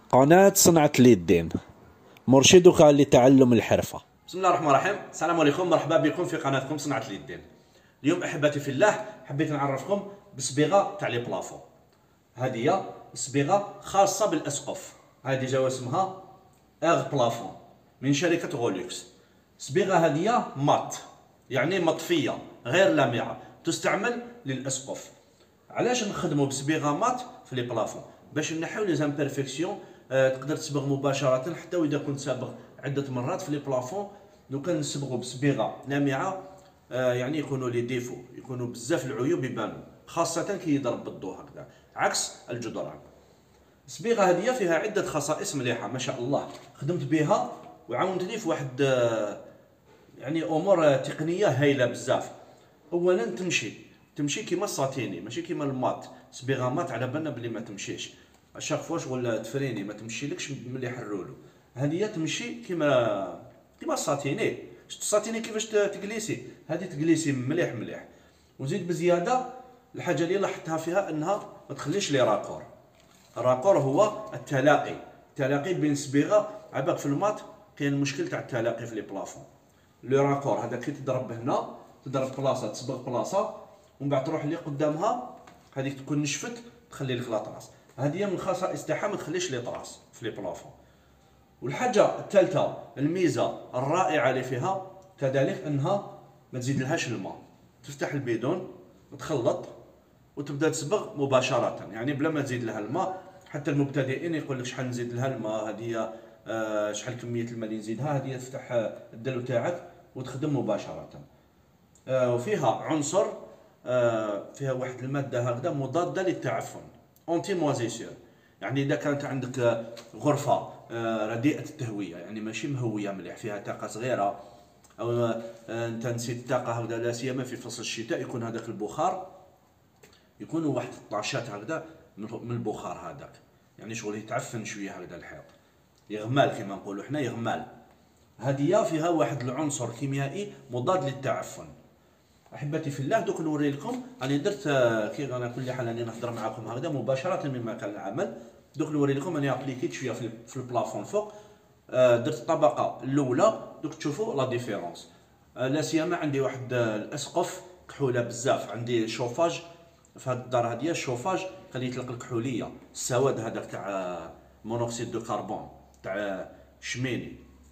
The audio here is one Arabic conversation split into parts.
قناة صنعة اليدين، مرشدك لتعلم الحرفة. بسم الله الرحمن الرحيم. السلام عليكم، مرحبا بكم في قناتكم صنعة اليدين. اليوم احبتي في الله حبيت نعرفكم بصبيغه تاع لي بلافون. هذه هي صبيغه خاصه بالاسقف، هذه جاوا اسمها اغ بلافون من شركه غولوكس. صبيغه هذه مات، يعني مطفيه غير لامعه، تستعمل للاسقف. علاش نخدموا بصبيغه مات في لي بلافون؟ باش نحيو لي زامبيرفيكسيون. تقدر تصبغ مباشره حتى واذا كنت سابغ عده مرات في لي بلافون. لو كان نصبغوا بصبيغه لامعه يعني يكونوا لي ديفو، يكونوا بزاف العيوب يبانوا، خاصه كي يضرب بالضوء هكذا عكس الجدران. الصبيغه هذه فيها عده خصائص مليحه ما شاء الله، خدمت بها وعاونتني في واحد يعني امور تقنيه هايله بزاف. اولا تمشي كيما الساتيني، ماشي كيما المات. صبيغه مات على بالنا بلي ما تمشيش، اشاك فوا شغل تفريني ما تمشيلكش ملي يحرولو. هذه تمشي كيما الساتيني. شفت الساتيني كيفاش تجليسي، هذه تجليسي مليح مليح. وزيد بزياده الحاجه اللي لاحظتها فيها انها ما تخليش لي راكور. الراكور هو التلاقي بين الصبيغه. عباك في المات كاين المشكل تاع التلاقي في لي بلافون. لو راكور هذا كي تضرب هنا، تضرب بلاصه تصبغ بلاصه ومن بعد تروح اللي قدامها هذيك تكون نشفت تخلي لك لاطراس. هذه من الخصائص تاعها ما تخليش لي طراس في لي بلافون. والحاجه الثالثه الميزه الرائعه اللي فيها كذلك انها ما تزيد لهاش الماء. تفتح البيدون وتخلط وتبدا تصبغ مباشره، يعني بلا ما تزيد لها الماء. حتى المبتدئين يقول لك شحال نزيد لها الماء، هذه شحال كميه الماء اللي نزيدها. هذه تفتح الدلو تاعك وتخدم مباشره. وفيها عنصر، فيها واحد الماده هكذا مضاده للتعفن، اونتي موازيسير. يعني اذا كانت عندك غرفه رديئه التهويه، يعني ماشي مهويه مليح، فيها طاقه صغيره، او انت نسيت الطاقه هكذا، لا سيما في فصل الشتاء يكون هذاك البخار، يكون واحد الطاشات هكذا من البخار هذاك، يعني شغل يتعفن شويه هكذا الحيط، يغمال كما نقولوا حنا يغمال. هذه فيها واحد العنصر كيميائي مضاد للتعفن. احبتي في الله دوك نوري لكم. انا درت كي انا كل حال راني نهضر معكم هكذا مباشره من مكان العمل. دوك نوري لكم انا ابليكيت شويه في البلافون فوق. درت الطبقه الاولى، دوك تشوفوا لا ديفيرونس. لا سيما عندي واحد الاسقف كحوله بزاف، عندي شوفاج في هذه الدار. هذه الشوفاج كان يطلق الكحوليه، السواد هذاك تاع مونوكسيد دو كربون تاع شميني،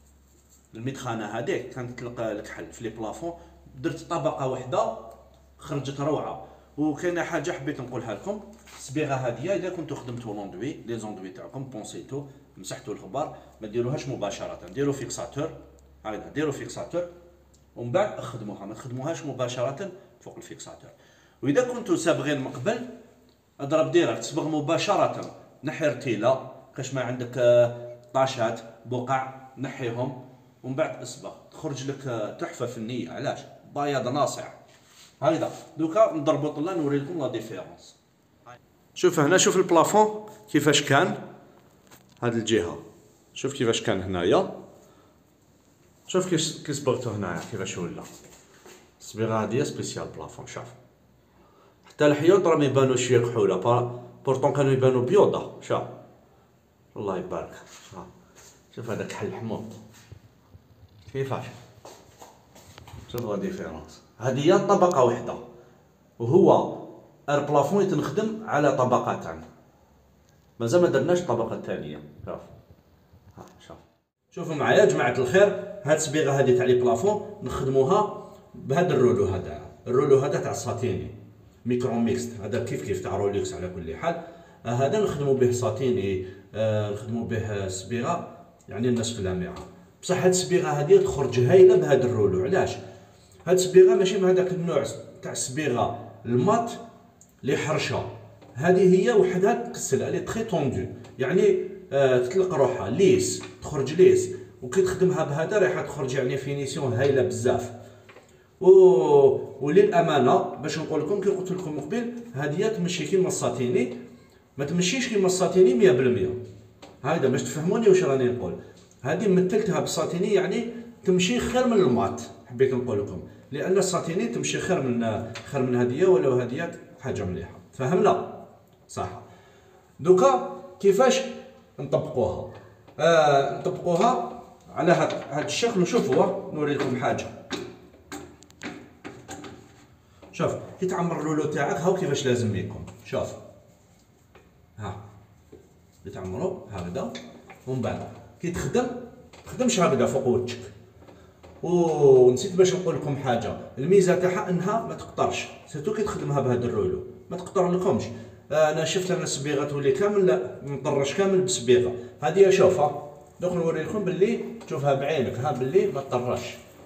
المدخنه هذيك كانت تطلق الكحل في لي بلافون. درت طبقه واحده خرجت روعه. وكاينه حاجه حبيت نقولها لكم، الصبيغه هذه اذا كنتو خدمتو لوندوي لي زوندوي تاعكم بونسيتو مسحتو الغبار، ما ديروهاش مباشره، ديروا فيكساتور هكذا، ديروا فيكساتور ومن بعد خدموها، ما تخدموهاش مباشره فوق الفيكساتور. واذا كنتو سابغين من قبل اضرب ديريكت تصبغ مباشره، نحي رتيله كاش ما عندك طاشات بقع نحيهم ومن بعد اصبغ، تخرج لك تحفه فنيه. علاش؟ بياض ناصع هكذا. دوكا نضربوا طلا نوري لكم لا ديفيرونس. شوف هنا، شوف البلافون كيفاش كان هاد الجهه، شوف كيفاش كان هنايا، شوف كي صبغتو هنايا كيفاش ولا. الصبيغه هادي سبيسيال بلافون. شوف حتى الحيوط راهم يبانو شويه كحوله، بورطون كانوا يبانو بيوضه. شوف الله يبارك، شوف هذاك حل حموض كيفاش، شوف لا ديفيرونس. هذه هي طبقه واحده، وهو البلافون يتنخدم على طبقتين، مازال ما درناش الطبقه الثانيه. شوف شوفوا معايا جماعه الخير، هاد الصبيغه هذه تاع لي بلافون نخدموها بهذا الرولو. هذا الرولو هذا تاع الساتيني ميكرو ميكست، هذا كيف تاع روليكس على كل حال. هذا نخدموا به ساتيني، نخدموا به الصبيغه يعني النصف لامعه. بصح هاد الصبيغه هذه تخرج هايله بهذا الرولو. علاش؟ هاد الصبيغه ماشي من هذاك النوع تاع الصبيغه المات اللي حرشه، هذه هي وحدها تكسل، اللي تري طوندو، يعني تطلق روحها ليس، تخرج ليس. وكي تخدمها بهذا رايحه تخرج يعني فينيسيون هايله بزاف. وللامانه باش نقول لكم كي قلت لكم قبل، هذه تمشي كيما الساتيني، ما تمشيش كيما الساتيني 100%. هكذا باش تفهموني واش راني نقول. هذه مثلتها بالساتيني، يعني تمشي خير من المات، حبيت نقول لكم، لان الساتيني تمشي خير من هذه، ولو هذه حاجه مليحه. فهمنا صح؟ دوكا كيفاش نطبقوها. نطبقوها على هذا الشكل. وشوفوا نوريكم حاجه. شوف كي تعمر اللولو تاعك هاو كيفاش لازم يكون. شوف ها تعمرو هكذا، ومن بعد كي تخدمش هكذا فوق وجهك. ونسيت باش نقول لكم حاجه، الميزه تاعها انها ما تقطرش، سيرتو كي تخدمها بهذا الرولو ما تقطر لكمش. انا شفت الصبيغه تولي كامل لا مطرش كامل بالصبيغه هذه. شوفها دوك نوريكم باللي تشوفها بعينك ها باللي ما تطرش.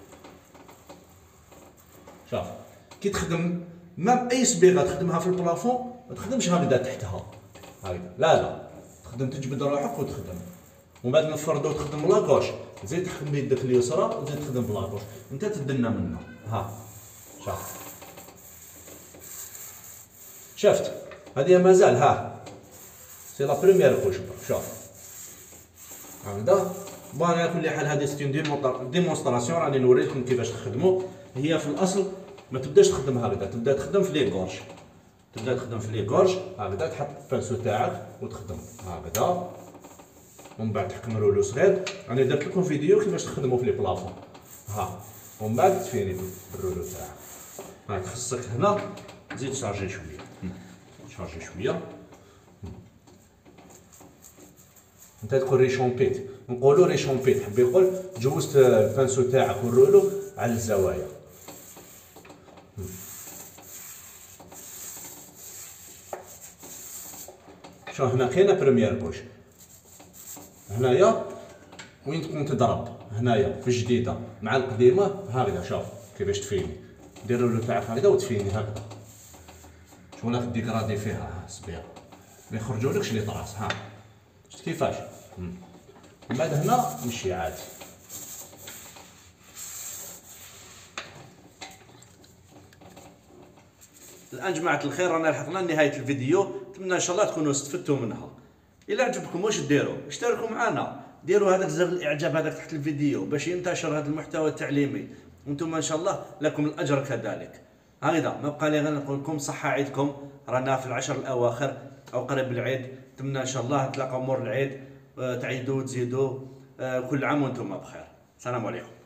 شوف كي تخدم مام اي صبيغه تخدمها في البلافون ما تخدمش هكذا تحتها هكذا، لا تخدم تجبد روحك وتخدم. ومن بعد نفردو تخدم لاكوش، زيد تخدم بيدك اليسرى وزيد تخدم بلاكوش، انت تدنا منه. ها شفت هذه مازال ها سي لا بريمير كوش. شوف هكذا. بون على كل حال هذه ستون ديمونستراسيون راني نوريكم كيفاش تخدموا. هي في الاصل ما تبداش تخدم هكذا، تبدا تخدم في لي غورج، تبدا تخدم في لي غورج هكذا، تحط البانسو تاعك وتخدم هكذا. ومن بعد تحكم رولو صغير. راني درت لكم فيديو كيفاش تخدموا في لي بلافون. ها ومن بعد تفيني بالرولو تاعك. ها خصك هنا تزيد تشارجي شويه، تشارجي شويه. انت تقول ريشومبيت، نقولوا ريشومبيت حب يقول جوزت البانسو تاعك والرولو على الزوايا. شوف هنا كاينه بريمير بوش، هنايا وين تكون تضرب هنايا في الجديده مع القديمه هكذا. شوف كيفاش تفيني، دير الرولو تاعك هكذا وتفيني هكذا. شغل راك ديكرادي فيها ها صبيغ ما يخرجولكش لي طراس. ها شفت كيفاش. من بعد هنا مشي عادي. الان جماعه الخير رانا لحقنا لنهايه الفيديو، نتمنى ان شاء الله تكونوا استفدتوا منها. الا عجبكم واش ديروا؟ اشتركوا معنا، ديروا هذاك زر الاعجاب هذاك تحت الفيديو باش ينتشر هذا المحتوى التعليمي، وانتم ان شاء الله لكم الاجر كذلك. هكذا ما بقى لي غير نقول لكم صحه عيدكم، رانا في العشر الاواخر او قريب العيد، نتمنى ان شاء الله تلاقوا مور العيد تعيدوا وتزيدوا. كل عام وانتم بخير. السلام عليكم.